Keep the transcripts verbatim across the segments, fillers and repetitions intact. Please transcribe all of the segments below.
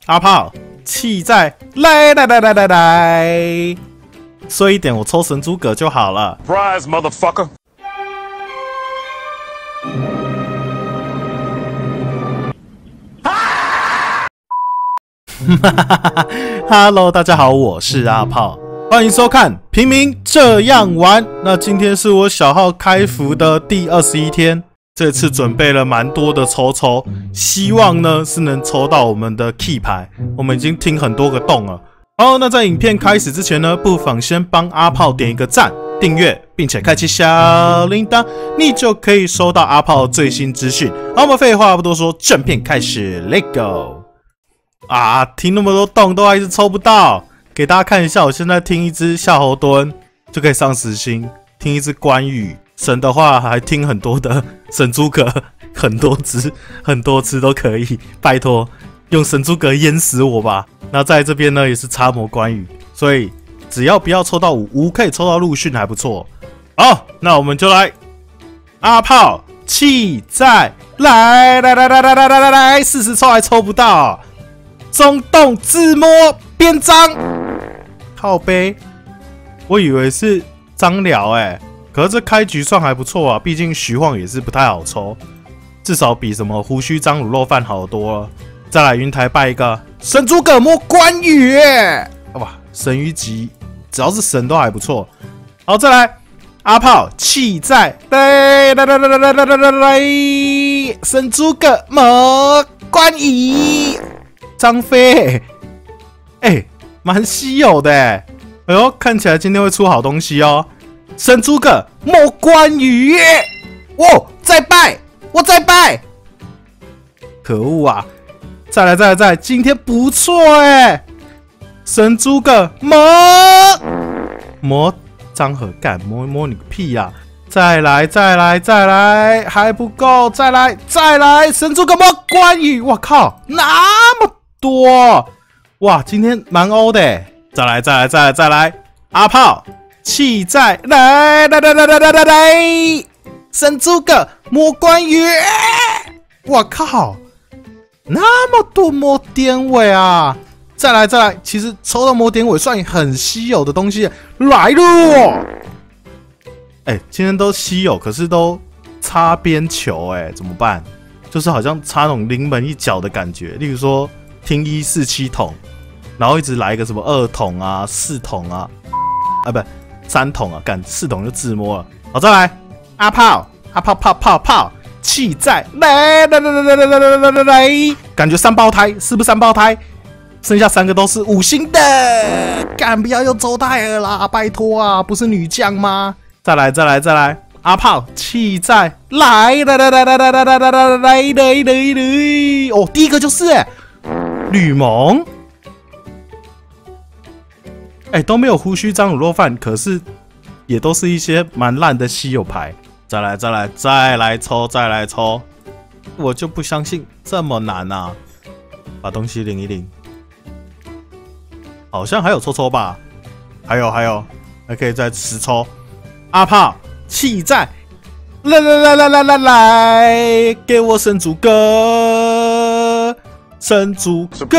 阿炮，气在来来来来来来，衰一点我抽神诸葛就好了。 Surprise, motherfucker！ Hello， 大家好，我是阿炮，欢迎收看《平民这样玩》。那今天是我小号开服的第二十一天，这次准备了蛮多的抽抽，希望呢是能抽到我们的 key 牌。我们已经听很多个洞了。好，那在影片开始之前呢，不妨先帮阿炮点一个赞、订阅，并且开启小铃铛，你就可以收到阿炮最新资讯。好，我们废话不多说，正片开始 ，Let's go！啊，听那么多洞都还是抽不到，给大家看一下，我现在听一只夏侯惇就可以上十星，听一只关羽神的话还听很多的神诸葛，很多只很多只都可以，拜托用神诸葛淹死我吧。那在这边呢也是插魔关羽，所以只要不要抽到五五可以抽到陆逊还不错。好，那我们就来阿炮气在来来来来来来来来来，四十抽还抽不到。中洞自摸边张，靠背，我以为是张辽哎，可是这开局算还不错啊，毕竟徐晃也是不太好抽，至少比什么胡须张卤肉饭好多了。再来云台拜一个神诸葛摸关羽，哇，神虞级只要是神都还不错。好，再来阿炮气在来来来来来来来来来，神诸葛摸关羽。张飞，哎、欸，蛮稀有的哎，哎呦，看起来今天会出好东西哦！神诸葛摸关羽，我再拜，我再拜，可恶啊！再来，再来，再来，今天不错哎！神诸葛摸摸张合干摸摸你个屁呀、啊！再来，再来，再来，还不够，再来，再来，神诸葛摸关羽，我靠，那么多哇！今天蛮欧的耶，再来再来再来再来，阿炮气在来来来来来来来来，神诸葛摸关羽，我靠，那么多摸典韦啊！再来再来，其实抽到摸典韦算很稀有的东西来了。哎、欸，今天都稀有，可是都擦边球哎、欸，怎么办？就是好像插那种临门一脚的感觉，例如说。听一四七筒，然后一直来一个什么二筒啊、四筒啊，啊不三筒啊，干四筒就自摸了。好，再来阿炮，阿炮炮炮炮，气在来来来来来来来来来来来，感觉三胞胎是不是三胞胎？剩下三个都是五星的，干不要用周泰尔啦，拜托啊，不是女将吗？再来再来再来，阿炮气在来来来来来来来来来来来来来，哦，第一个就是哎。吕蒙，哎、欸，都没有胡须张卤肉饭，可是也都是一些蛮烂的稀有牌。再来，再来，再来抽，再来抽，我就不相信这么难啊！把东西领一领，好像还有抽抽吧？还有，还有，还可以再十抽。阿炮气在，来来来来来来来，给我神诸葛。神诸葛，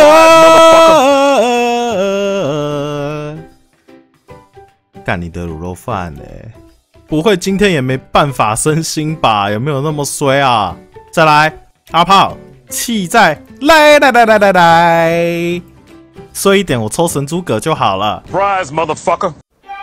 干你的卤肉饭嘞！不会今天也没办法升星吧？有没有那么衰啊？再来，阿炮气在来来来来来来，衰一点我抽神诸葛就好了。 Surprise, motherfucker！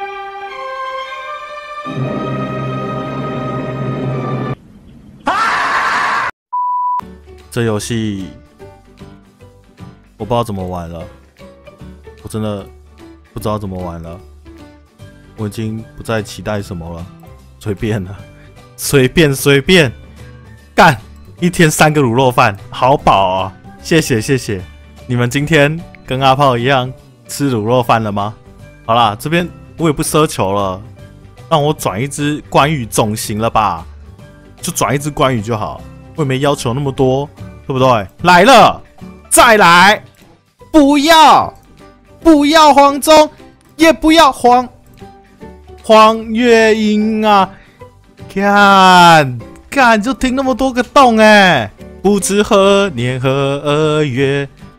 这游戏。我不知道怎么玩了，我真的不知道怎么玩了。我已经不再期待什么了，随便了，随便随便干！一天三个卤肉饭，好饱啊！谢谢谢谢，你们今天跟阿炮一样吃卤肉饭了吗？好啦，这边我也不奢求了，让我转一只关羽总行了吧？就转一只关羽就好，我也没要求那么多，对不对？来了，再来！不要，不要黄忠，也不要黄黄月英啊！干干就听那么多个洞哎、欸，不知何年何月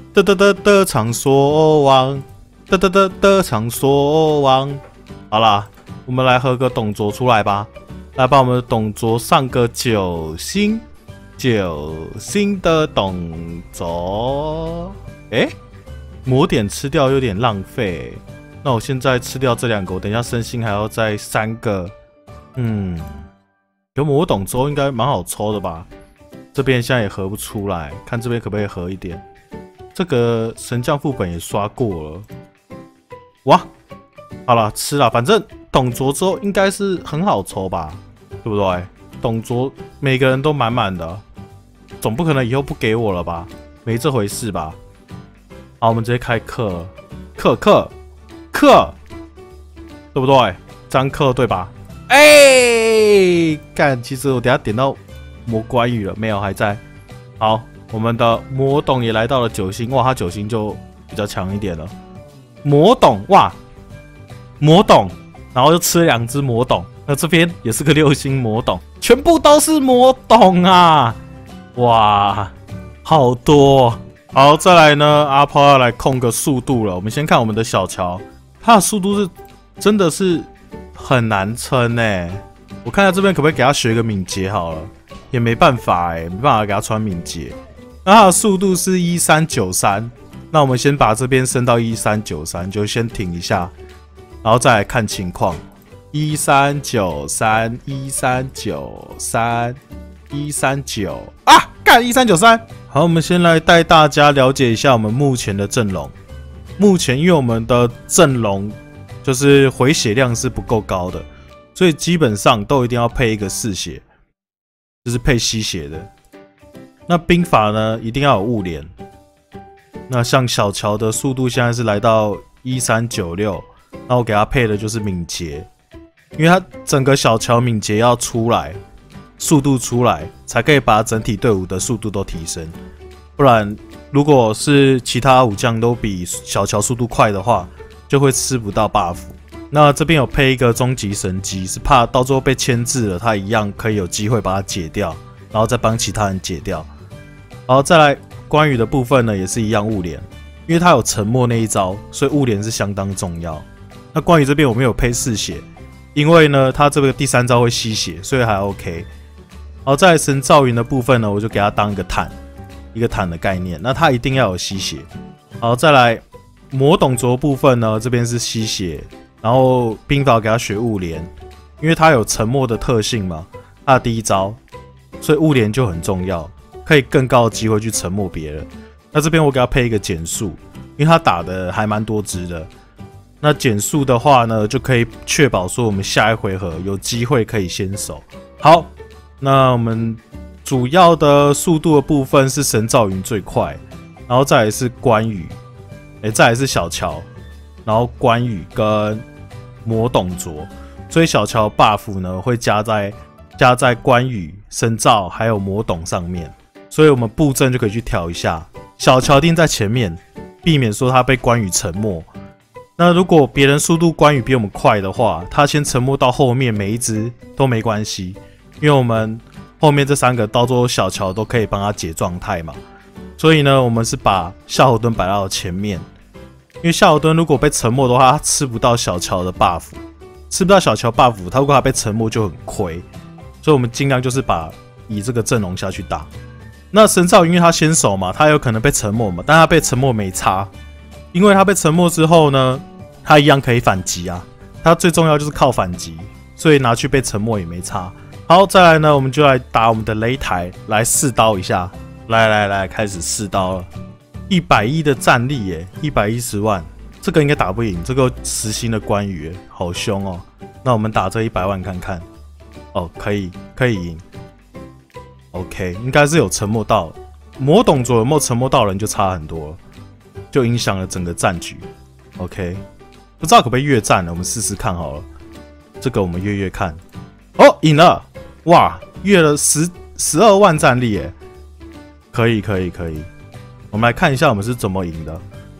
的的的的场所望，的的的的场所望。好啦，我们来合个董卓出来吧，来帮我们的董卓上个九星，九星的董卓。哎，魔点吃掉有点浪费，那我现在吃掉这两个，我等一下升星还要再三个。嗯，有魔董卓应该蛮好抽的吧？这边现在也合不出来，看这边可不可以合一点。这个神将副本也刷过了，哇！好了，吃了，反正董卓之后应该是很好抽吧，对不对？董卓每个人都满满的，总不可能以后不给我了吧？没这回事吧？好，我们直接开课，课课课，对不对？张课对吧？哎、欸，干！其实我等一下点到魔关羽了，没有，还在。好，我们的魔董也来到了九星，哇，他九星就比较强一点了。魔董，哇！魔董，然后又吃了两只魔董，那这边也是个六星魔董，全部都是魔董啊！哇，好多。好，再来呢，阿炮要来控个速度了。我们先看我们的小乔，他的速度是真的是很难撑哎。我看一下这边可不可以给他学一个敏捷好了，也没办法哎，没办法给他穿敏捷。那他的速度是一三九三，那我们先把这边升到一三九三，就先停一下。然后再来看情况，一三九三，一三九三，一三九啊，干一三九三。好，我们先来带大家了解一下我们目前的阵容。目前因为我们的阵容就是回血量是不够高的，所以基本上都一定要配一个嗜血，就是配吸血的。那兵法呢，一定要有物连。那像小乔的速度现在是来到一三九六。那我给他配的就是敏捷，因为他整个小乔敏捷要出来，速度出来，才可以把整体队伍的速度都提升。不然，如果是其他武将都比小乔速度快的话，就会吃不到 buff。那这边有配一个终极神机，是怕到最后被牵制了，他一样可以有机会把它解掉，然后再帮其他人解掉。然后再来关羽的部分呢，也是一样物连，因为他有沉默那一招，所以物连是相当重要。那关羽这边我没有配嗜血，因为呢，他这个第三招会吸血，所以还 OK。好，在神赵云的部分呢，我就给他当一个坦，一个坦的概念。那他一定要有吸血。好，再来魔董卓部分呢，这边是吸血，然后兵法给他学物连，因为他有沉默的特性嘛，他的第一招，所以物连就很重要，可以更高的机会去沉默别人。那这边我给他配一个减速，因为他打的还蛮多支的。那减速的话呢，就可以确保说我们下一回合有机会可以先手。好，那我们主要的速度的部分是神赵云最快，然后再来是关羽，哎、欸，再来是小乔，然后关羽跟魔董卓，所以小乔 buff 呢会加在加在关羽、神赵还有魔董上面，所以我们布阵就可以去调一下，小乔一定在前面，避免说他被关羽沉默。那如果别人速度关羽比我们快的话，他先沉默到后面每一只都没关系，因为我们后面这三个到最后小乔都可以帮他解状态嘛。所以呢，我们是把夏侯惇摆到前面，因为夏侯惇如果被沉默的话，他吃不到小乔的 buff， 吃不到小乔 buff， 他如果他被沉默就很亏，所以我们尽量就是把以这个阵容下去打。那神赵云因为他先手嘛，他有可能被沉默嘛，但他被沉默没差，因为他被沉默之后呢，他一样可以反击啊，他最重要就是靠反击，所以拿去被沉默也没差。好，再来呢，我们就来打我们的擂台，来试刀一下。来来来，开始试刀了。一百一的战力耶，一百一十万，这个应该打不赢。这个实心的关羽耶，好凶哦。那我们打这一百万看看。哦，可以，可以赢。OK， 应该是有沉默到。魔董卓有没有沉默到人就差很多了，就影响了整个战局。OK， 不知道可不可以越战呢？我们试试看好了。这个我们越越看。哦，赢了！哇，越了十十二万战力耶！可以，可以，可以。我们来看一下我们是怎么赢的。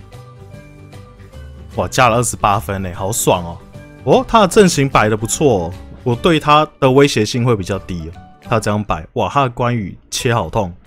哇，加了二十八分耶，好爽哦！哦，他的阵型摆的不错哦，我对他的威胁性会比较低哦。他这样摆，哇，他的关羽切好痛，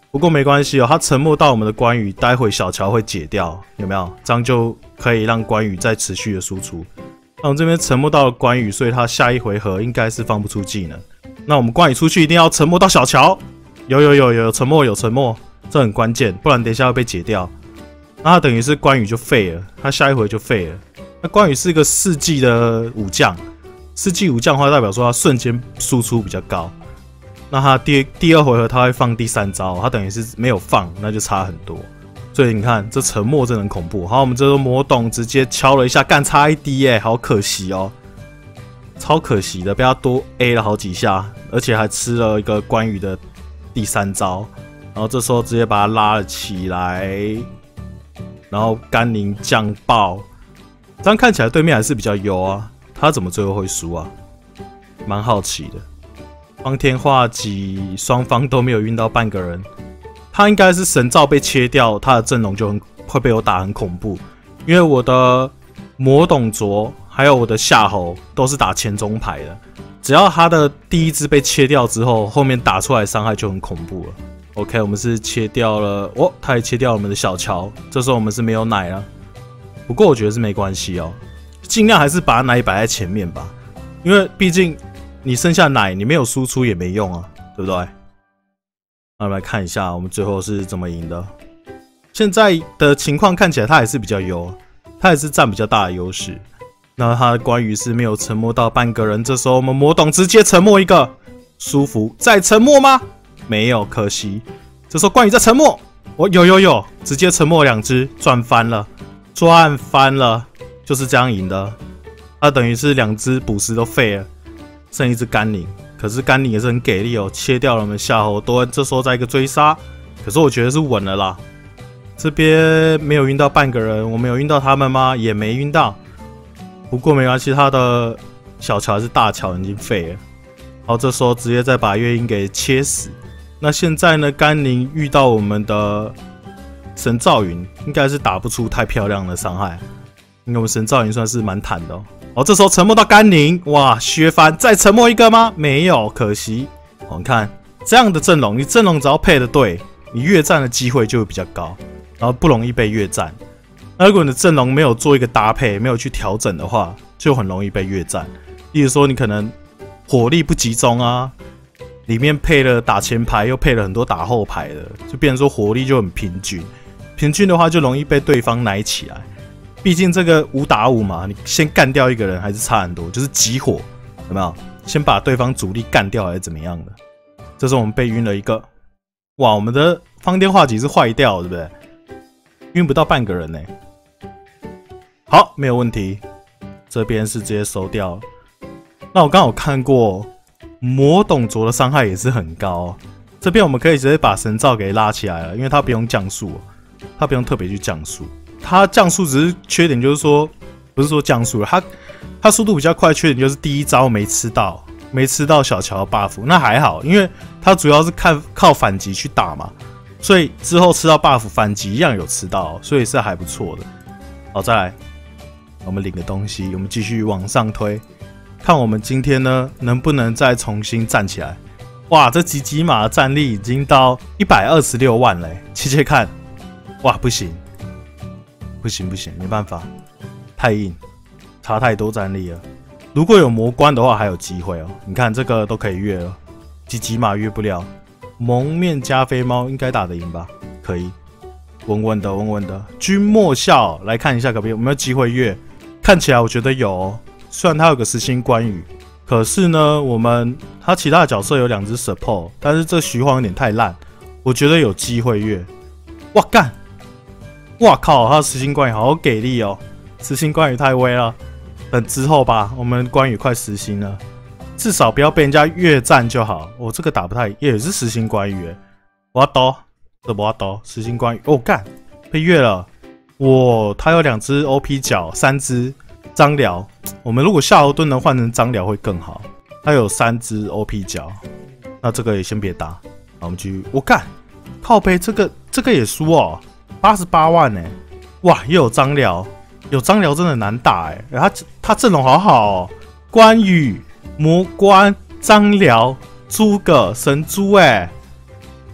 不过没关系哦，他沉默到我们的关羽，待会小乔会解掉，有没有？这样就可以让关羽再持续的输出。那我们这边沉默到了关羽，所以他下一回合应该是放不出技能。那我们关羽出去一定要沉默到小乔，有有有有沉默有沉默，这很关键，不然等一下会被解掉。那他等于是关羽就废了，他下一回就废了。那关羽是一个四技的武将，四技武将的话代表说他瞬间输出比较高。那他第第二回合他会放第三招，他等于是没有放，那就差很多。所以你看这沉默真的很恐怖。好，我们这个魔董直接敲了一下，干差一滴耶，好可惜哦，超可惜的，被他多 A 了好几下，而且还吃了一个关羽的第三招。然后这时候直接把他拉了起来，然后甘宁降爆，这样看起来对面还是比较优啊，他怎么最后会输啊？蛮好奇的。方天画戟，双方都没有晕到半个人。他应该是神兆被切掉，他的阵容就很会被我打很恐怖。因为我的魔董卓还有我的夏侯都是打前中排的，只要他的第一只被切掉之后，后面打出来的伤害就很恐怖了。OK， 我们是切掉了，哦，他也切掉了我们的小乔，这时候我们是没有奶了。不过我觉得是没关系哦，尽量还是把奶摆在前面吧，因为毕竟。你剩下奶，你没有输出也没用啊，对不对？那我们来看一下，我们最后是怎么赢的。现在的情况看起来，他还是比较优，他也是占比较大的优势。那他的关羽是没有沉默到半个人，这时候我们魔董直接沉默一个，舒服。再沉默吗？没有，可惜。这时候关羽在沉默，我、哦、有有有，直接沉默两只，赚翻了，赚翻了，就是这样赢的。他等于是两只捕食都废了。剩一只甘宁，可是甘宁也是很给力哦，切掉了我们夏侯惇。这时候再一个追杀，可是我觉得是稳了啦。这边没有晕到半个人，我们有晕到他们吗？也没晕到。不过没关系，他的小乔还是大乔已经废了。好，这时候直接再把月英给切死。那现在呢，甘宁遇到我们的神赵云，应该是打不出太漂亮的伤害。因为我们神赵云算是蛮坦的哦。哦，这时候沉默到甘宁，哇，削翻，再沉默一个吗？没有，可惜。哦，你看这样的阵容，你阵容只要配的对，你越战的机会就会比较高，然后不容易被越战。那如果你的阵容没有做一个搭配，没有去调整的话，就很容易被越战。例如说，你可能火力不集中啊，里面配了打前排，又配了很多打后排的，就变成说火力就很平均。平均的话，就容易被对方奶起来。毕竟这个五打五嘛，你先干掉一个人还是差很多，就是集火，有没有？先把对方主力干掉还是怎么样的？这时候我们被晕了一个，哇，我们的方天画戟是坏掉，对不对？晕不到半个人呢。好，没有问题，这边是直接收掉了。那我刚好看过魔董卓的伤害也是很高，这边我们可以直接把神兆给拉起来了，因为他不用降速，他不用特别去降速。他降速只是缺点，就是说不是说降速了，他他速度比较快，缺点就是第一招没吃到，没吃到小乔的 buff， 那还好，因为他主要是看靠反击去打嘛，所以之后吃到 buff 反击一样有吃到，所以是还不错的。好，再来，我们领个东西，我们继续往上推，看我们今天呢能不能再重新站起来。哇，这吉吉马的战力已经到一百二十六万嘞，切切看，哇，不行。不行不行，没办法，太硬，差太多战力了。如果有魔关的话，还有机会哦。你看这个都可以越了，吉吉马越不了。蒙面加菲猫应该打得赢吧？可以，稳稳的，稳稳的。君莫笑，来看一下可不可以有没有机会越？看起来我觉得有哦。虽然他有个实心关羽，可是呢，我们他其他的角色有两只 support， 但是这徐晃有点太烂，我觉得有机会越。哇干！哇靠！他的实心关羽好给力哦，实心关羽太威了。等之后吧，我们关羽快实心了，至少不要被人家越战就好。我、哦、这个打不太，也是实心关羽诶。我要刀，这不要刀，实心关羽。哦干，被越了。哇，他有两只 O P 角，三只张辽。我们如果夏侯惇能换成张辽会更好。他有三只 O P 角，那这个也先别打。好，我们继续。我、哦、干，靠背这个这个也输哦。八十八万呢、欸，哇，又有张辽，有张辽真的难打哎、欸，他他阵容好好哦，关羽、魔关、张辽、诸葛、神猪哎、欸，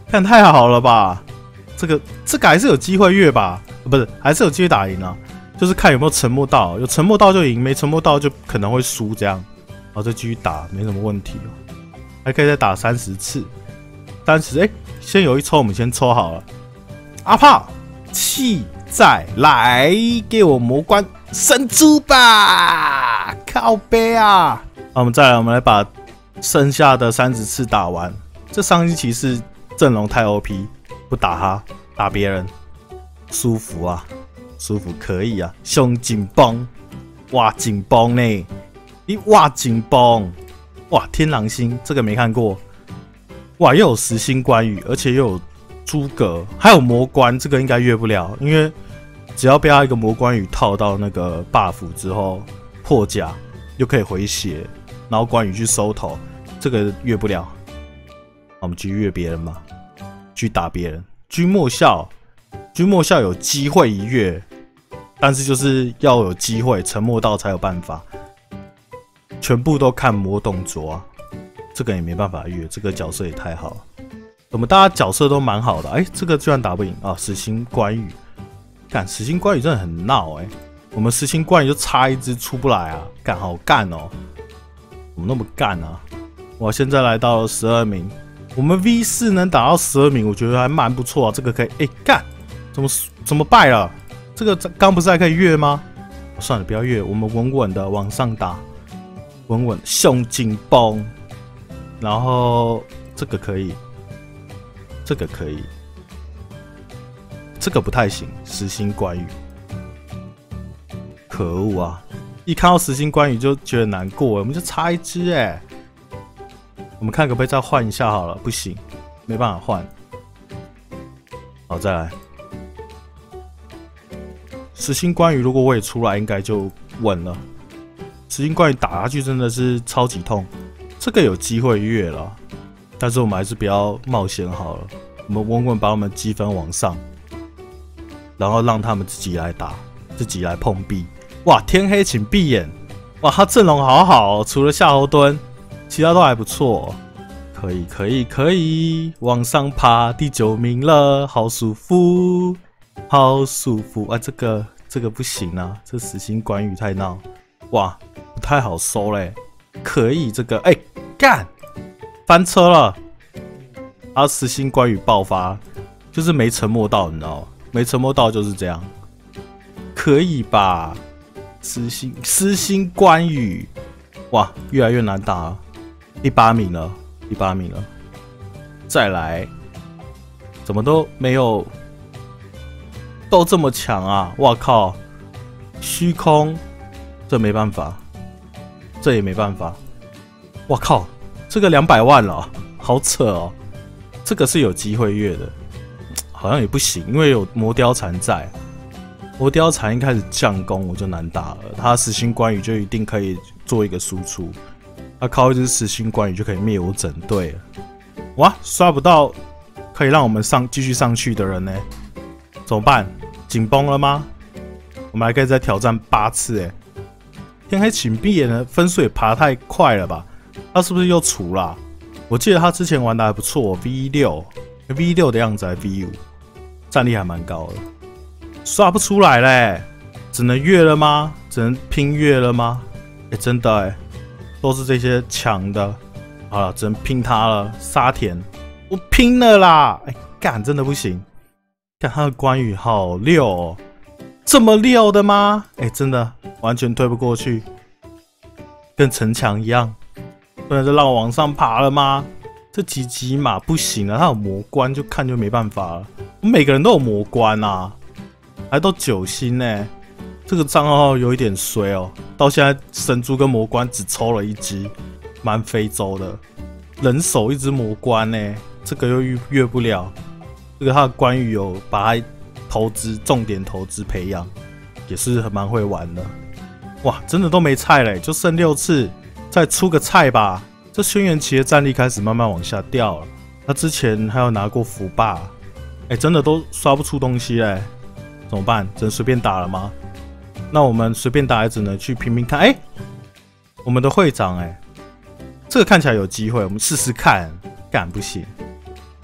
看太好了吧？这个这个还是有机会越吧？不是，还是有机会打赢啊。就是看有没有沉默到，有沉默到就赢，没沉默到就可能会输这样。然后再继续打，没什么问题哦。还可以再打三十次，三十哎，先有一抽，我们先抽好了。阿炮，气再来，给我魔关神珠吧！靠背啊！那我们再来，我们来把剩下的三十次打完。这上一期是阵容太 O P， 不打他，打别人，舒服啊！舒服可以啊，胸紧绷，哇紧绷呢，你哇紧绷，哇天狼星这个没看过，哇又有十星关羽，而且又有诸葛，还有魔关，这个应该越不了，因为只要被他一个魔关羽套到那个 buff 之后破甲，又可以回血，然后关羽去收头，这个越不了。我们继续越别人吧，去打别人，君莫笑。君莫笑有机会一跃，但是就是要有机会沉默到才有办法，全部都看魔动作啊，这个也没办法越，这个角色也太好了。我们大家角色都蛮好的，哎、欸，这个居然打不赢啊！死星关羽，干死星关羽真的很闹哎、欸，我们死星关羽就差一只出不来啊，干好干哦，怎么那么干啊？我现在来到了十二名，我们 V 四 能打到十二名，我觉得还蛮不错啊，这个可以哎干。欸怎么怎么败了？这个刚不是还可以越吗？算了，不要越，我们稳稳的往上打，稳稳胸紧绷，然后这个可以，这个可以，这个不太行。十星关羽，可恶啊！一看到十星关羽就觉得难过，我们就差一只哎、欸。我们看可不可以再换一下好了？不行，没办法换。好，再来。十星关羽如果我也出来，应该就稳了。十星关羽打下去真的是超级痛，这个有机会越了，但是我们还是不要冒险好了。我们稳稳把我们积分往上，然后让他们自己来打，自己来碰壁。哇，天黑请闭眼！哇，他阵容好好哦，除了夏侯惇，其他都还不错、哦。可以，可以，可以，往上爬，第九名了，好舒服。好舒服啊！这个这个不行啊，这死星关羽太闹，哇，不太好收嘞。可以这个，哎、欸，干，翻车了。啊，死星关羽爆发，就是没沉默到，你知道吗？没沉默到就是这样。可以吧？死星死星关羽，哇，越来越难打了。第八名了，第八名了。再来，怎么都没有。都这么强啊！哇靠，虚空，这没办法，这也没办法。哇靠，这个两百万了，好扯哦！这个是有机会越的，好像也不行，因为有魔雕蝉在。魔雕蝉一开始降攻我就难打了，他死星关羽就一定可以做一个输出，他靠一只死星关羽就可以灭我整队了。哇，刷不到可以让我们上继续上去的人呢？怎么办？紧绷了吗？我们还可以再挑战八次哎！天黑请闭眼的分数也爬太快了吧？他是不是又除了、啊？我记得他之前玩的还不错 ，V 六 V 六的样子还 V 五，战力还蛮高的，刷不出来嘞，只能越了吗？只能拼越了吗？哎、欸，真的哎、欸，都是这些强的，好了，只能拼他了。沙田，我拼了啦！哎、欸，干，真的不行。看他的关羽好溜哦，这么溜的吗？哎、欸，真的完全推不过去，跟城墙一样。不能再让我往上爬了吗？这几级马不行了，他有魔关，就看就没办法了。每个人都有魔关啊，还都九星呢、欸。这个账号有一点衰哦，到现在神珠跟魔关只抽了一只，蛮非洲的，人手一只魔关呢、欸，这个又越越不了。这个他的关羽有把他投资重点投资培养，也是很蛮会玩的。哇，真的都没菜嘞，就剩六次，再出个菜吧。这轩辕奇的战力开始慢慢往下掉了。他之前还有拿过福霸，哎、欸，真的都刷不出东西嘞，怎么办？只能随便打了吗？那我们随便打也只能去拼拼看。哎、欸，我们的会长、欸，哎，这个看起来有机会，我们试试看。干不行。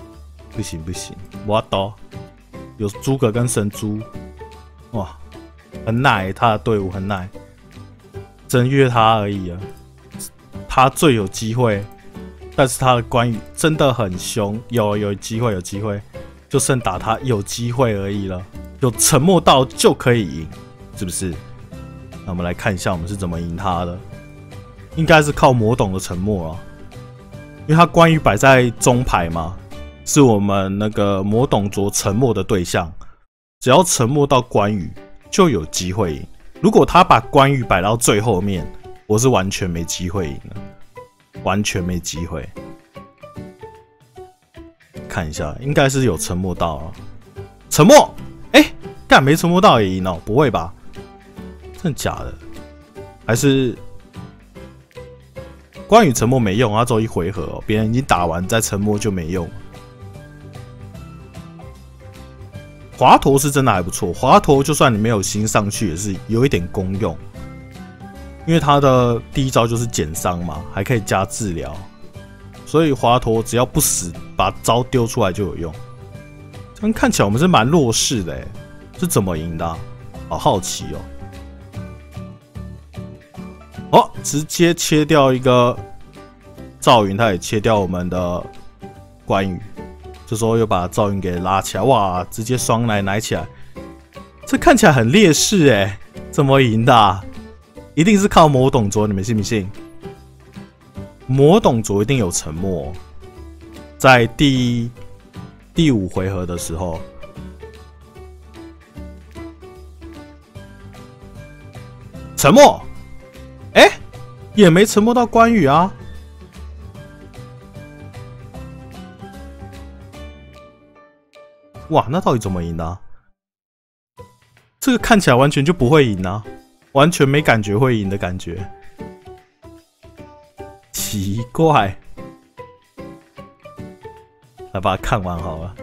不行不行，我刀有诸葛跟神猪，哇，很奶，他的队伍很奶，真约他而已啊，他最有机会，但是他的关羽真的很凶，有有机会有机会，就剩打他有机会而已了，有沉默到就可以赢，是不是？那我们来看一下我们是怎么赢他的，应该是靠魔董的沉默啊，因为他关羽摆在中排嘛。是我们那个魔董卓沉默的对象，只要沉默到关羽就有机会赢。如果他把关羽摆到最后面，我是完全没机会赢的，完全没机会。看一下，应该是有沉默到了，沉默，哎、欸，干没沉默到也赢哦？不会吧？真的假的？还是关羽沉默没用，他只有一回合哦，别人已经打完再沉默就没用。华佗是真的还不错，华佗就算你没有新上去，也是有一点功用，因为他的第一招就是减伤嘛，还可以加治疗，所以华佗只要不死，把招丢出来就有用。这样看起来我们是蛮弱势的，哎，是怎么赢的、啊？好好奇哦！哦，直接切掉一个赵云，他也切掉我们的关羽。这时候又把赵云给拉起来，哇！直接双奶奶起来，这看起来很劣势哎，怎么赢的、啊？一定是靠魔董卓，你们信不信？魔董卓一定有沉默，在第第五回合的时候，沉默，哎、欸，也没沉默到关羽啊。哇，那到底怎么赢的、啊？这个看起来完全就不会赢啊，完全没感觉会赢的感觉，奇怪。来把它看完好了。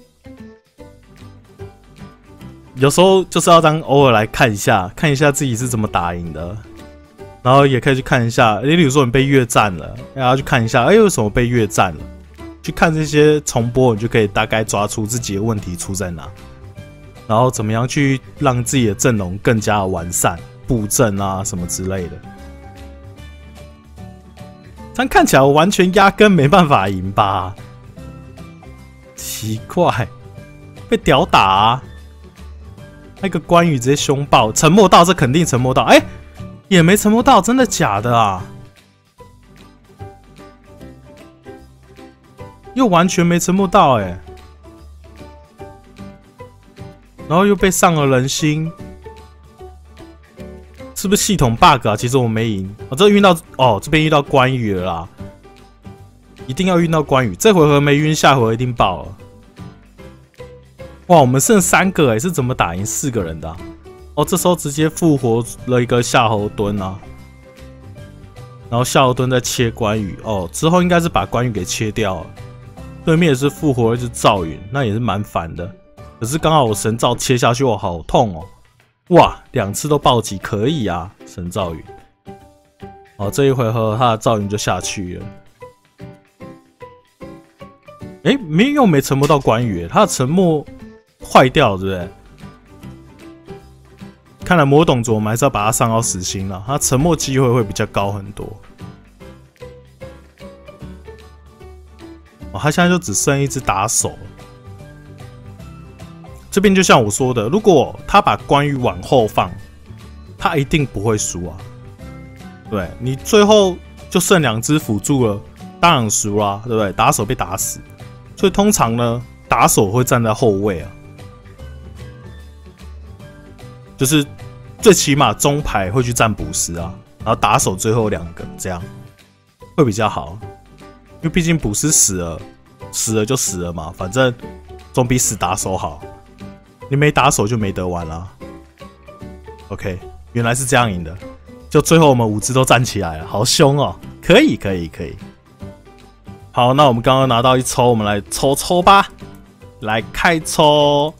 有时候就是要当偶尔来看一下，看一下自己是怎么打赢的，然后也可以去看一下，例如说你被越战了，然后去看一下，哎、欸，为什么被越战了？去看这些重播，你就可以大概抓出自己的问题出在哪，然后怎么样去让自己的阵容更加完善，布阵啊什么之类的。这样看起来我完全压根没办法赢吧？奇怪，被屌打啊！那个关羽直接凶爆，沉默到，这肯定沉默到，哎、欸，也没沉默到，真的假的啊？又完全没沉默到哎、欸，然后又被上了人心，是不是系统 bug 啊？其实我没赢，我、哦、这遇到哦，这边遇到关羽了啦，一定要遇到关羽，这回合没晕，下回合一定爆了。哇，我们剩三个哎、欸，是怎么打赢四个人的、啊？哦，这时候直接复活了一个夏侯惇啊，然后夏侯惇再切关羽，哦，之后应该是把关羽给切掉了。对面也是复活了一只赵云，那也是蛮烦的。可是刚好我神兆切下去，我好痛哦！哇，两次都暴击，可以啊，神赵云。哦，这一回合他的赵云就下去了。哎、欸，没又没沉默到关羽，他的沉默坏掉了，对不对？看来魔董卓我们还是要把他上到死星了，他沉默机会会比较高很多。哦，他现在就只剩一只打手了。这边就像我说的，如果他把关羽往后放，他一定不会输啊。对，你最后就剩两只辅助了，当然输啦，对不对？打手被打死，所以通常呢，打手会站在后卫啊，就是最起码中排会去站捕食啊，然后打手最后两个，这样会比较好。因为毕竟捕食死了，死了就死了嘛，反正总比死打手好。你没打手就没得玩啦。OK， 原来是这样赢的，就最后我们五只都站起来了，好凶哦！可以，可以，可以。好，那我们刚刚拿到一抽，我们来抽抽吧，来开抽。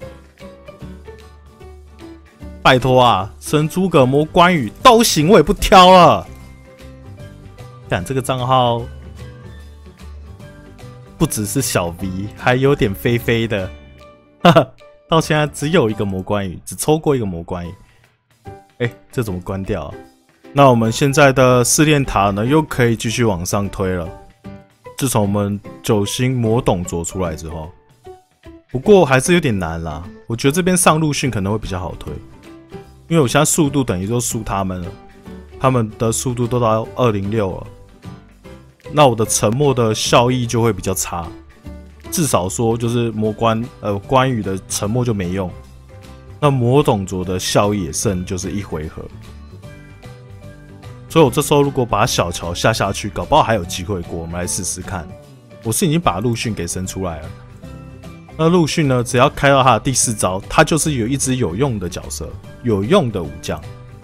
拜托啊，神诸葛魔关羽都行，我也不挑了。看这个账号。 不只是小 V， 还有点飞飞的。哈哈，到现在只有一个魔关羽，只抽过一个魔关羽。哎、欸，这怎么关掉啊？那我们现在的试炼塔呢，又可以继续往上推了。自从我们九星魔董卓出来之后，不过还是有点难啦。我觉得这边上陆逊可能会比较好推，因为我现在速度等于就输他们了，他们的速度都到二零六了。那我的沉默的效益就会比较差，至少说就是魔关呃关羽的沉默就没用，那魔董卓的效益也剩就是一回合。所以我这时候如果把小乔下下去，搞不好还有机会过。我们来试试看。我是已经把陆逊给生出来了。那陆逊呢，只要开到他的第四招，他就是有一只有用的角色，有用的武将。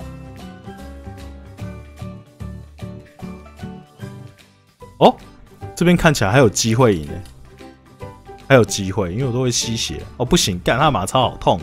哦，这边看起来还有机会赢诶，还有机会，因为我都会吸血。哦，不行，干他的马超好痛，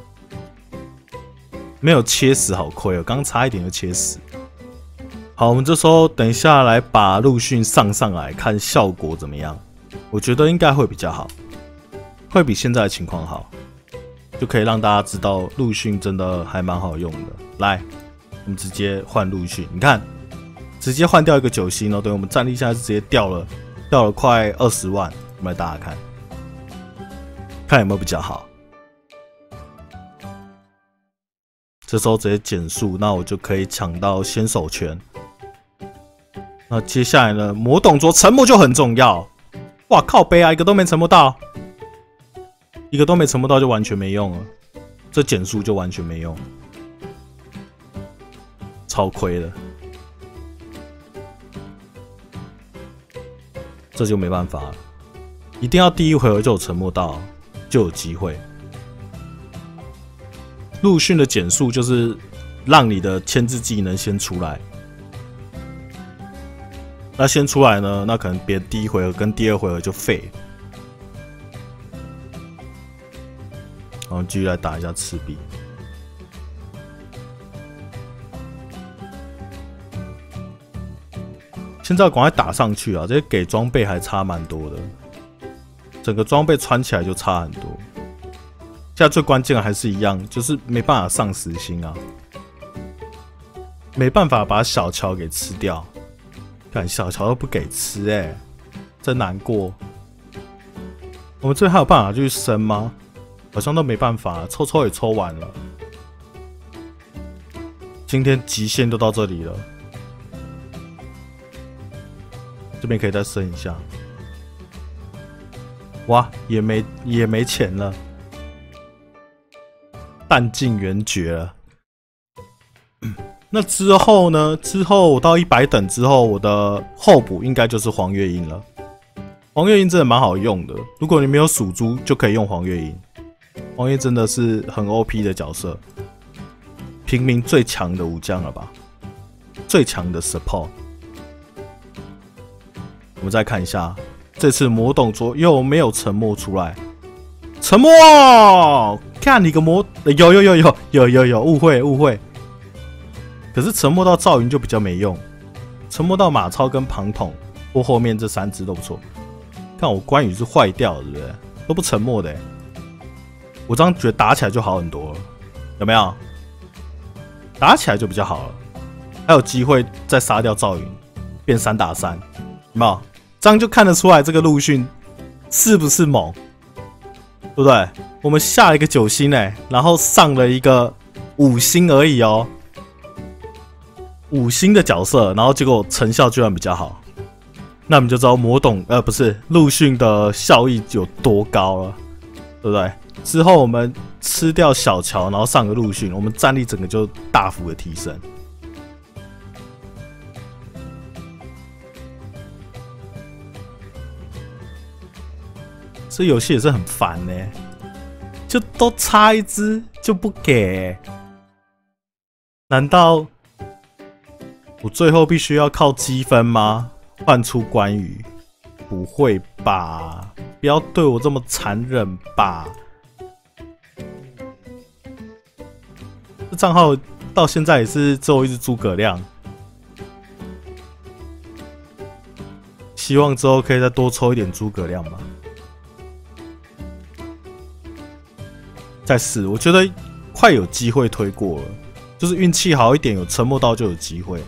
没有切死，好亏哦，刚差一点就切死。好，我们这时候等一下来把陆逊上上来看效果怎么样？我觉得应该会比较好，会比现在的情况好，就可以让大家知道陆逊真的还蛮好用的。来，我们直接换陆逊，你看，直接换掉一个九星哦。对，我们战力现在是直接掉了，掉了快二十万。我们来打打看，看有没有比较好。这时候直接减速，那我就可以抢到先手权。那接下来呢？魔董卓沉默就很重要。哇靠背啊，一个都没沉默到，一个都没沉默到就完全没用了。这减速就完全没用，超亏的。这就没办法了，一定要第一回合就有沉默到，就有机会。陆逊的减速就是让你的牵制技能先出来。那先出来呢？那可能别第一回合跟第二回合就废。然后继续来打一下赤壁。现在赶快打上去啊！这些给装备还差蛮多的，整个装备穿起来就差很多。现在最关键的还是一样，就是没办法上实心啊，没办法把小乔给吃掉。看小乔都不给吃哎、欸，真难过。我们这边还有办法去升吗？好像都没办法，抽抽也抽完了。今天极限都到这里了，这边可以再升一下。哇，也没也没钱了，弹尽援绝了。那之后呢？之后我到一百等之后，我的候补应该就是黄月英了。黄月英真的蛮好用的，如果你没有属猪，就可以用黄月英。黄月英真的是很 O P 的角色，平民最强的武将了吧？最强的 support。我们再看一下，这次魔董卓又没有沉默出来。沉默，看你个魔，有有有有有有有误会误会。可是沉默到赵云就比较没用，沉默到马超跟庞统或后面这三只都不错。看我关羽是坏掉了，对不对？都不沉默的、欸，我这样觉得打起来就好很多了，有没有？打起来就比较好了，还有机会再杀掉赵云，变三打三，有没有？这样就看得出来这个陆逊是不是猛，对不对？我们下了一个九星哎、欸，然后上了一个五星而已哦。五星的角色，然后结果成效居然比较好，那我们就知道魔董呃不是陆逊的效益有多高了，对不对？之后我们吃掉小乔，然后上个陆逊，我们战力整个就大幅的提升。这游戏也是很烦呢、欸，就都差一只就不给、欸，难道？我最后必须要靠积分吗？换出关羽？不会吧！不要对我这么残忍吧！这账号到现在也是只有一只诸葛亮， 希望之后可以再多抽一点诸葛亮吧。再试，我觉得快有机会推过了，就是运气好一点，有沉默到就有机会。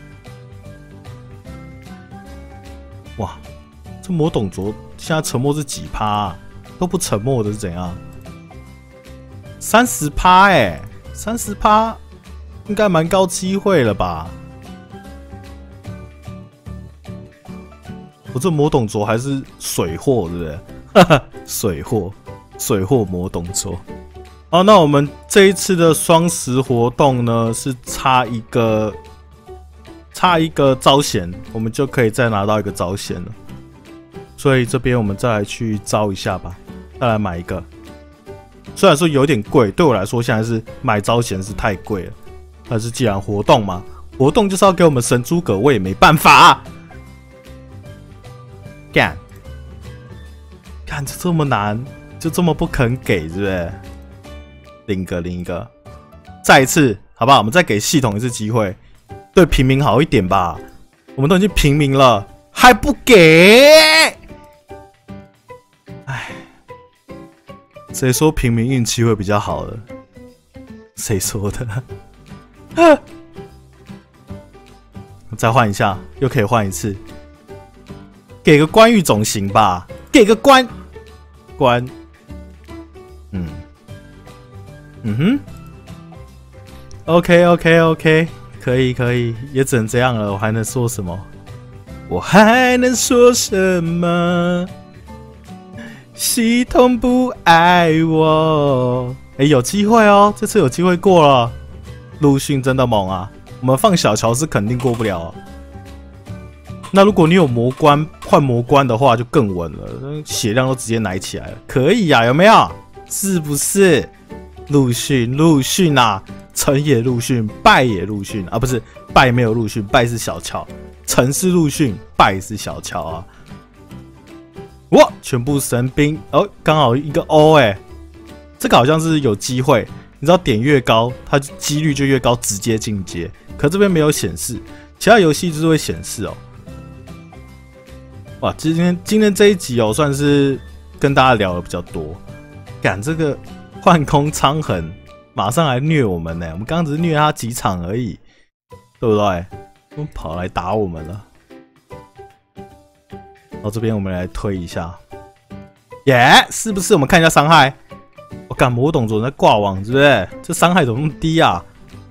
哇，这魔董卓现在沉默是几趴、啊？都不沉默的是怎样？三十趴哎，三十趴应该蛮高机会了吧？我这魔董卓还是水货，对不对？哈哈，水货，水货魔董卓。好，那我们这一次的双十活动呢，是差一个，差一个招贤，我们就可以再拿到一个招贤了。所以这边我们再来去招一下吧，再来买一个。虽然说有点贵，对我来说现在是买招贤是太贵了，但是既然活动嘛，活动就是要给我们神诸葛，我也没办法。干，干这这么难，就这么不肯给，是不是？领一个，领一个，再一次，好不好？我们再给系统一次机会，对平民好一点吧。我们都已经平民了，还不给？哎，谁说平民运气会比较好的？谁说的？再换一下，又可以换一次。给个关羽总行吧，给个关关，嗯嗯哼 ，OK OK OK， 可以可以，也只能这样了，我还能说什么？我还能说什么？系统不爱我，哎、欸，有机会哦，这次有机会过了。陆逊真的猛啊，我们放小乔是肯定过不了、哦。那如果你有魔关换魔关的话，就更稳了，血量都直接奶起来了，可以呀、啊，有没有？是不是？陆逊，陆逊啊，成也陆逊，败也陆逊啊，不是败没有陆逊，败是小乔，成是陆逊，败是小乔啊。哇，全部神兵哦，刚好一个 O 哎、欸，这个好像是有机会，你知道点越高，它几率就越高，直接进阶。可这边没有显示，其他游戏就是会显示哦。哇，今天今天这一集哦，算是跟大家聊的比较多。赶这个幻空苍痕，马上来虐我们呢！我们刚刚只是虐他几场而已，对不对？跑来打我们了。然后这边我们来推一下，耶、yeah ，是不是？我们看一下伤害。我干魔董卓在挂网，是不是？这伤害怎么那么低啊？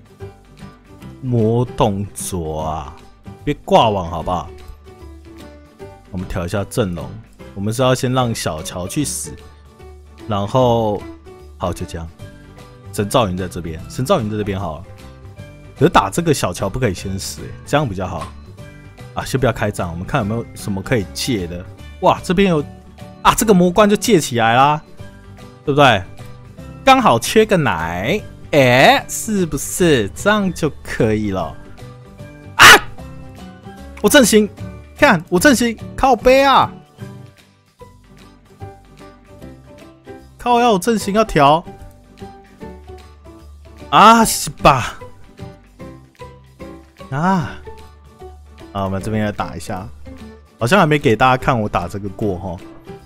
魔董卓啊，别挂网好不好？我们调一下阵容，我们是要先让小乔去死，然后好就这样。神赵云在这边，神赵云在这边好了。可是打这个小乔不可以先死、欸，这样比较好啊。先不要开战，我们看有没有什么可以借的。哇，这边有啊，这个魔关就借起来啦，对不对？刚好缺个奶，哎、欸，是不是这样就可以了？啊！我阵型。看我阵型靠背啊，靠要我阵型要调啊是吧？啊，好，我们这边来打一下，好像还没给大家看我打这个过哈。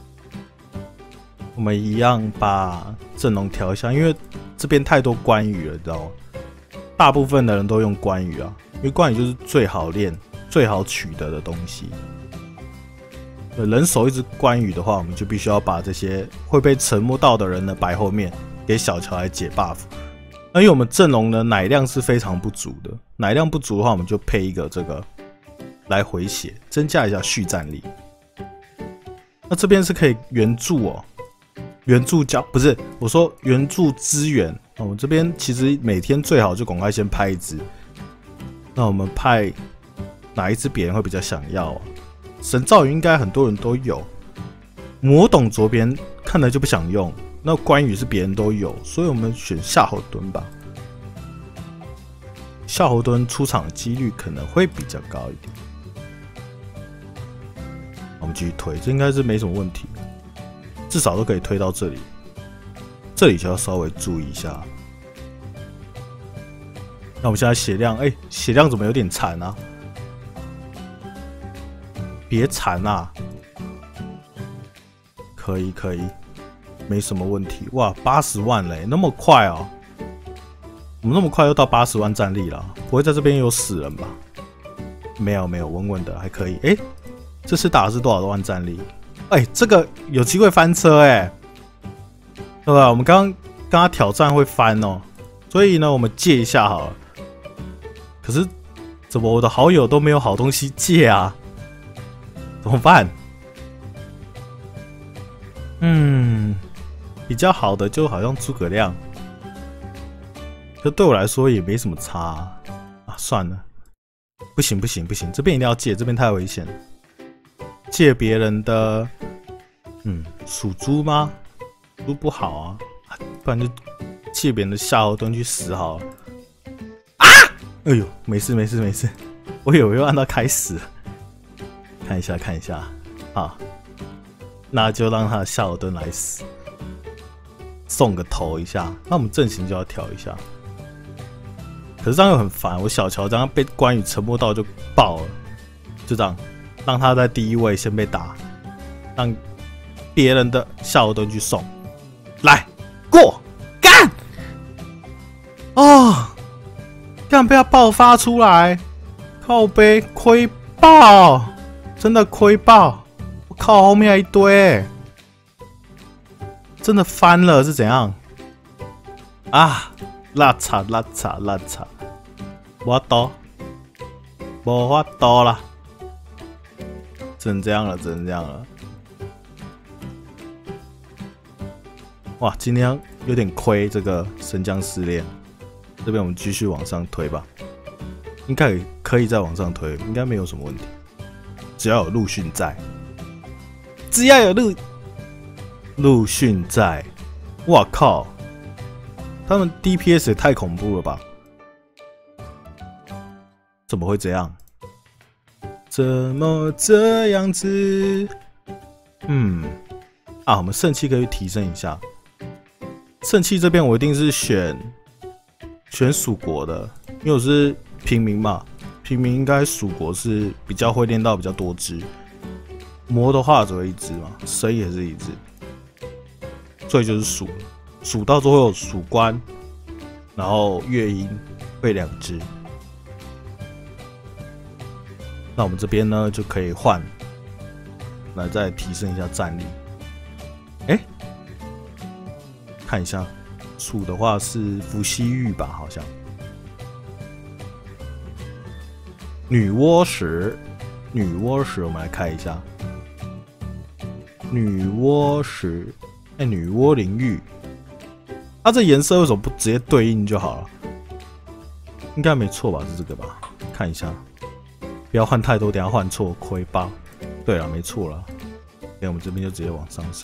我们一样把阵容调一下，因为这边太多关羽了，你知道吗？大部分的人都用关羽啊，因为关羽就是最好练。最好取得的东西，人手一只关羽的话，我们就必须要把这些会被沉默到的人呢摆后面，给小乔来解 buff。那因为我们阵容呢奶量是非常不足的，奶量不足的话，我们就配一个这个来回血，增加一下续战力。那这边是可以援助哦，援助交不是我说援助资源哦，我这边其实每天最好就赶快先拍一只。那我们派。哪一只别人会比较想要、啊？神赵云应该很多人都有，魔董卓别人看了就不想用。那关羽是别人都有，所以我们选夏侯惇吧。夏侯惇出场的几率可能会比较高一点。我们继续推，这应该是没什么问题，至少都可以推到这里。这里就要稍微注意一下。那我们现在血量，哎、欸，血量怎么有点惨啊？ 别馋啊！可以可以，没什么问题。哇，八十万嘞，那么快哦！我们那么快就到八十万战力了，不会在这边有死人吧？没有没有，稳稳的还可以。哎、欸，这次打的是多少万战力？哎、欸，这个有机会翻车哎、欸，对吧？我们刚刚跟他挑战会翻哦，所以呢，我们借一下好了。可是怎么我的好友都没有好东西借啊？怎么办？嗯，比较好的就好像诸葛亮，这对我来说也没什么差 啊, 啊算了，不行不行不行，这边一定要借，这边太危险了。借别人的，嗯，属猪吗？猪不好啊，不然就借别人的夏侯惇去死好了。啊！哎呦，没事没事没事，我以为又按到开始了。看一下看一下，好。那就让他的夏侯惇来死，送个头一下。那我们阵型就要调一下。可是这样又很烦，我小乔这样被关羽沉默到就爆了，就这样让他在第一位先被打，让别人的夏侯惇去送。来，过干！哦，干被他爆发出来，靠背亏爆，真的亏爆！靠，后面还一堆、欸，真的翻了是怎样？啊，拉扯拉扯拉扯，我刀，无法刀啦，只能这样了，只能这样了。哇，今天有点亏这个神将失恋，这边我们继续往上推吧，应该可以再往上推，应该没有什么问题，只要有陆逊在。只要有陆陆逊在，哇靠！他们 D P S 也太恐怖了吧？怎么会这样？怎么这样子？嗯，啊，我们圣器可以提升一下。圣器这边我一定是选选蜀国的，因为我是平民嘛，平民应该蜀国是比较会练到比较多只。魔的话只会一只嘛，神也是一只，所以就是蜀，蜀到最后有蜀关，然后乐音会两只。那我们这边呢就可以换，来再提升一下战力。哎、欸，看一下，蜀的话是伏羲玉吧，好像。女娲石，女娲石，我们来看一下。女娲石，哎、欸，女娲灵玉，它这颜色为什么不直接对应就好了？应该没错吧？是这个吧？看一下，不要换太多，等一下换错亏爆。对了，没错了，那我们这边就直接往上升。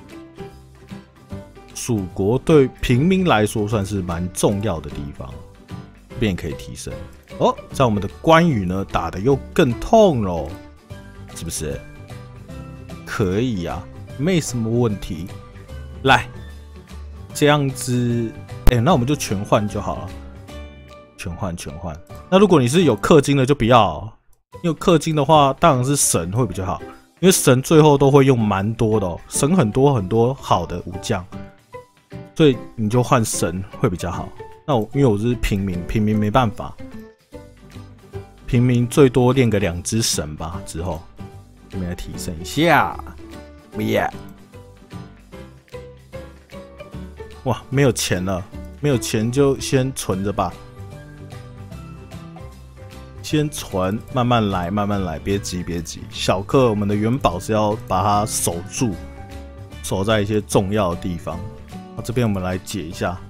蜀国对平民来说算是蛮重要的地方，这边也可以提升。哦，在我们的关羽呢打的又更痛喽，是不是？可以呀、啊，没什么问题。来，这样子，哎、欸，那我们就全换就好了。全换，全换。那如果你是有氪金的，就不要。有氪金的话，当然是神会比较好，因为神最后都会用蛮多的哦，神很多很多好的武将，所以你就换神会比较好。那我因为我是平民，平民没办法，平民最多练个两只神吧，之后。我们来提升一下，耶！哇，没有钱了，没有钱就先存着吧，先存，慢慢来，慢慢来，别急，别急。小氪我们的元宝是要把它守住，守在一些重要的地方。好，这边我们来解一下，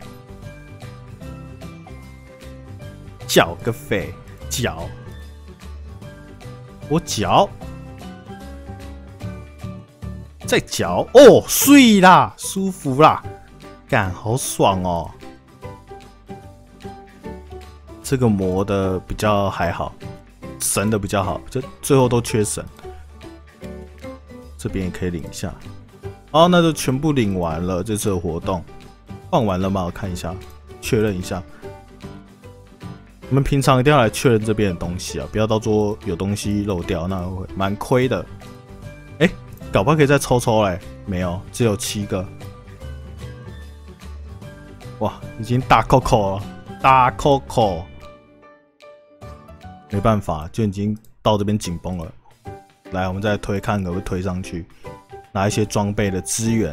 缴个费，缴，我缴。再嚼哦，睡啦，舒服啦，干好爽哦！这个魔的比较还好，神的比较好，就最后都缺神。这边也可以领一下。哦，那就全部领完了，这次的活动换完了吗？我看一下，确认一下。 我们平常一定要来确认这边的东西啊，不要到时候有东西漏掉，那会蛮亏的。哎、欸，搞不好可以再抽抽嘞，没有，只有七个。哇，已经大扣扣了，大扣扣，没办法，就已经到这边紧绷了。来，我们再推，看可不可以推上去，拿一些装备的资源。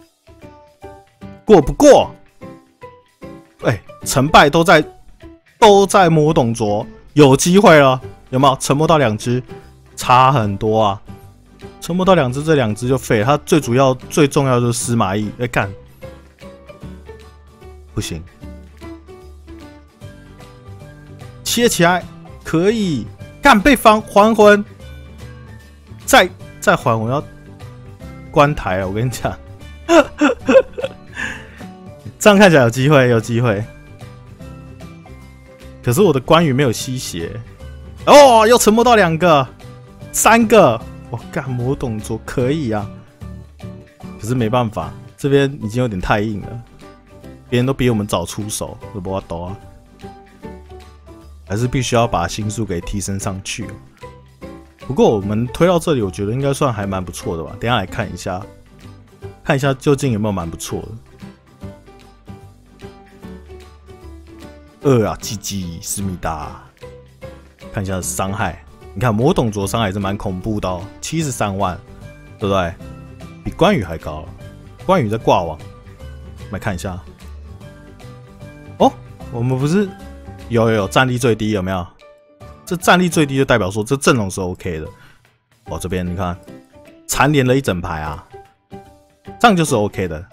过不过？哎、欸，成败都在。都在魔董卓，有机会了，有没有？沉没到两只，差很多啊！沉没到两只，这两只就废了。它最主要、最重要就是司马懿。哎、欸，干，不行，切起来可以，干被防还魂，再再还魂要关台了。我跟你讲，这样看起来有机会，有机会。可是我的关羽没有吸血哦，又沉没到两个、三个，我干魔董卓可以啊，可是没办法，这边已经有点太硬了，别人都比我们早出手，都不法抖啊，还是必须要把星数给提升上去。不过我们推到这里，我觉得应该算还蛮不错的吧。等一下来看一下，看一下究竟有没有蛮不错的。二啊，鸡鸡思密达，看一下伤害。你看魔董卓伤害是蛮恐怖的哦，七十三万，对不对？比关羽还高了。关羽在挂网，我们来看一下。哦，我们不是有有有战力最低有没有？这战力最低就代表说这阵容是 OK 的。哦，这边你看蝉联了一整排啊，这样就是 OK 的。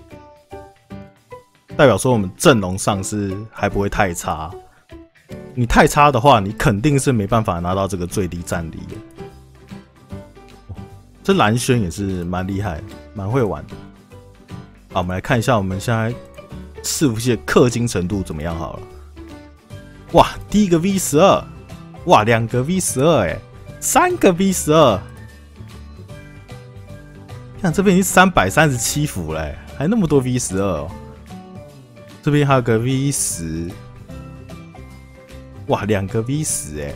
代表说我们阵容上是还不会太差，你太差的话，你肯定是没办法拿到这个最低战力的。哦、这蓝轩也是蛮厉害，蛮会玩的。好，我们来看一下我们现在伺服器的氪金程度怎么样好了。哇，第一个 V 十二，哇，两个 V 十二，哎，三个 V 十二，看这边已经三百三十七伏了，还那么多 V 十二哦。这边还有个 V 十，哇，两个 V 十哎，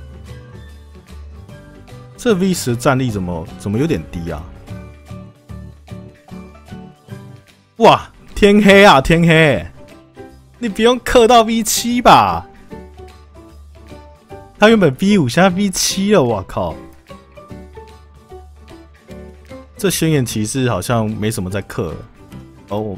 这 V 十战力怎么怎么有点低啊？哇，天黑啊，天黑！你不用氪到 V 七吧？他原本 V 五，现在 V 七了，我靠！这轩辕骑士好像没什么在氪了哦。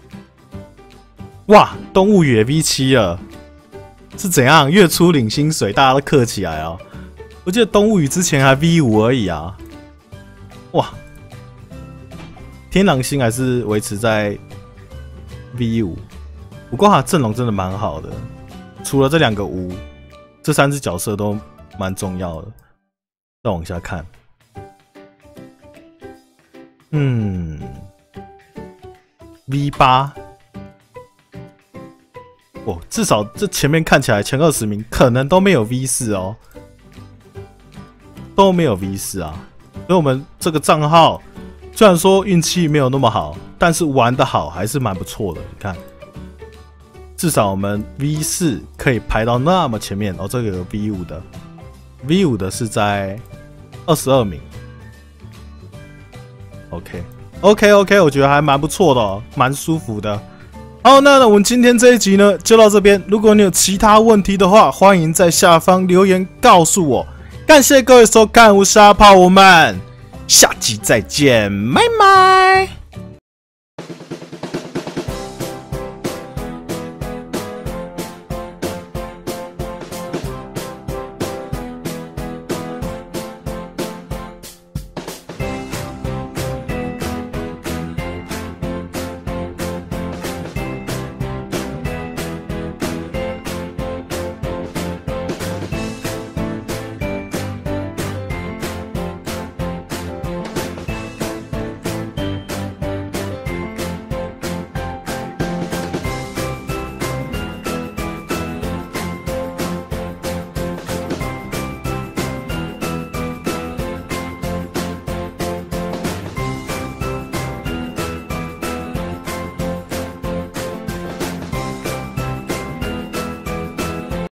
哇，动物也 V 七了，是怎样？月初领薪水，大家都氪起来哦。我记得动物语之前还 V 五而已啊。哇，天狼星还是维持在 V 五，不过他阵容真的蛮好的，除了这两个五，这三只角色都蛮重要的。再往下看，嗯 ，V 八。哦，至少这前面看起来前二十名可能都没有 V 四哦，都没有 V 四啊。所以我们这个账号虽然说运气没有那么好，但是玩得好还是蛮不错的。你看，至少我们 V 四可以排到那么前面哦。这个有 V 五的 ，V 五的是在二十二名。OK OK OK， 我觉得还蛮不错的哦，蛮舒服的。好，那我们今天这一集呢就到这边。如果你有其他问题的话，欢迎在下方留言告诉我。感谢各位收看，我是阿炮，我们下集再见，拜拜。